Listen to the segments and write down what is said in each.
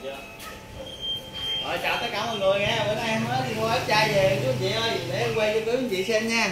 Rồi chào tất cả mọi người nha, bữa nay em mới đi mua ép chai về chú anh chị ơi, để em quay cho quý anh chị xem nha.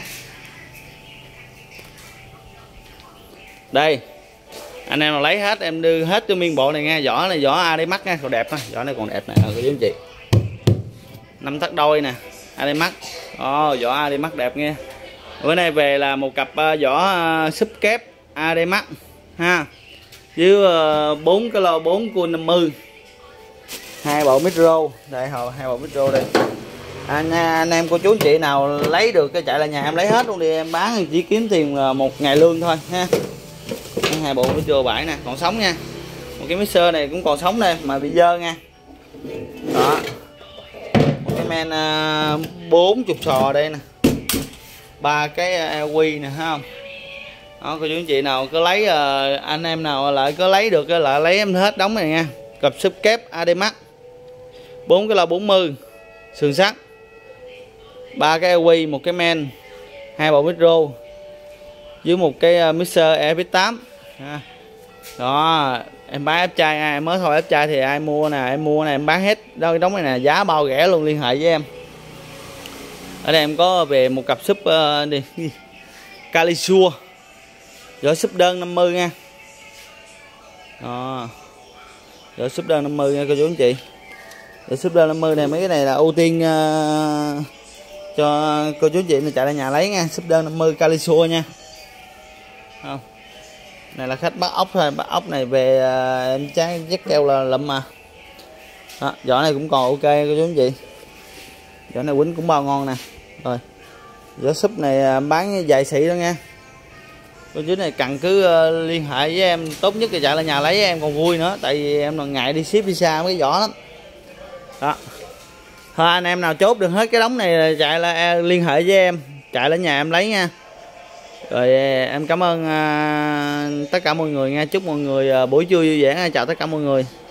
Đây, anh em nào lấy hết em đưa hết cho nguyên bộ này nha. Vỏ này vỏ Adimax nha, còn đẹp ha, vỏ này còn đẹp nè quý anh chị. 5 tấc đôi nè, Adimax. Vỏ Adimax đẹp nha. Bữa nay về là một cặp vỏ súp kép Adimax ha, với 4 cái lô 4 cua 50, 2 bộ micro đây, 2 bộ micro đây. Anh em cô chú anh chị nào lấy được cái chạy là nhà em lấy hết luôn đi, em bán chỉ kiếm tiền một ngày lương thôi ha. 2 bộ micro bãi nè, còn sống nha. Một cái mixer này cũng còn sống đây mà bị dơ nha. Đó, một cái men 40 sò đây nè, 3 cái quy nè, thấy không? Đó, cô chú anh chị nào cứ lấy, anh em nào lại có lấy được lại lấy em hết đóng này nha. Cặp súp kép Adimax, 4 cái lò 40 sườn sắt, 3 cái quy, một cái men, 2 bộ micro với một cái mixer EX8. Đó, em bán ép chai, ai mới thôi ép chai thì ai mua nè, em mua này em bán hết đó, cái đống này nè, giá bao rẻ luôn, liên hệ với em. Ở đây em có về một cặp súp đi Calisua, vỏ súp đơn 50 nha. Đó, vỏ súp đơn 50 nha cô chú anh chị. Vỏ súp đơn 50 này, mấy cái này là ưu tiên cho cô chú anh chị này chạy ra nhà lấy nha. Súp đơn 50 Calisua nha. Không, này là khách bắt ốc thôi, bắt ốc này về em trái dắt keo là lụm mà. Đó, vỏ này cũng còn ok cô chú anh chị, vỏ này quýnh cũng bao ngon nè. Rồi vỏ súp này bán dài xị đó nha cô chú này, cần cứ liên hệ với em, tốt nhất là chạy là nhà lấy với em còn vui nữa, tại vì em là ngại đi ship đi xa mấy cái vỏ lắm. Đó thôi, anh em nào chốt được hết cái đống này chạy là liên hệ với em, chạy lên nhà em lấy nha. Rồi em cảm ơn tất cả mọi người nha, chúc mọi người buổi trưa vui vẻ, chào tất cả mọi người.